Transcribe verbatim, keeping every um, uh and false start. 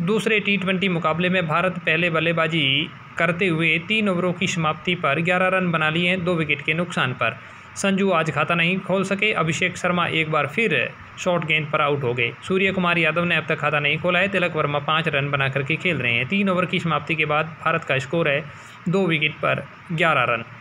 दूसरे T twenty मुकाबले में भारत पहले बल्लेबाजी करते हुए तीन ओवरों की समाप्ति पर ग्यारह रन बना लिए दो विकेट के नुकसान पर। संजू आज खाता नहीं खोल सके। अभिषेक शर्मा एक बार फिर शॉर्ट गेंद पर आउट हो गए। सूर्य कुमार यादव ने अब तक खाता नहीं खोला है। तिलक वर्मा पाँच रन बना करके खेल रहे हैं। तीन ओवर की समाप्ति के बाद भारत का स्कोर है दो विकेट पर ग्यारह रन।